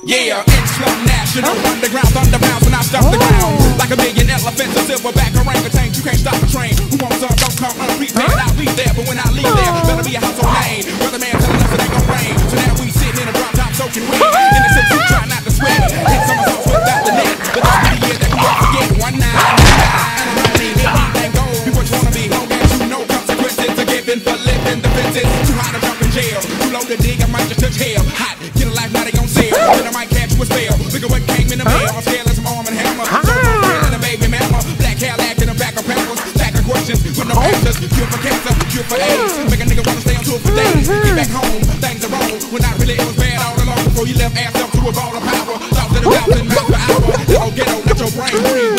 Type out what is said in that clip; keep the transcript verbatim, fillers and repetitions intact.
Yeah, it's slow national, underground thunderbounds when I stop the ground. Like a million elephants, a silverback orangutan, you can't stop a train. Who wants some, don't come unprepared, I'll be there. But when I leave there, better be a household name. Weatherman telling us it ain't gon' rain. So now we sitting in a drop top soaking wet. Innocent, you try not to sweat. Hit some of us without the net. But that's the year that we won't forget. One nine, and around me, everything goes. Be what you wanna be, long as you know consequences are given for living the fences. Too high to jump in jail, too low to dig, I might just touch hell. Hot, get a life, now they gon' sell. Then I might catch you a spell. Look at what came in the mail. I'm scared of some arm and hammer. So I'm a baby mama. Black hair lacking a back of pampers. Stack of questions with no answers. Cure for cancer, cure for AIDS. Make a nigga wanna stay on tour for days. Get back home, things are wrong. When I really, it was bad all along. Before you left ass up to a ball of power. Thoughts that a thousand miles per hour. The whole ghetto, let your brain breathe.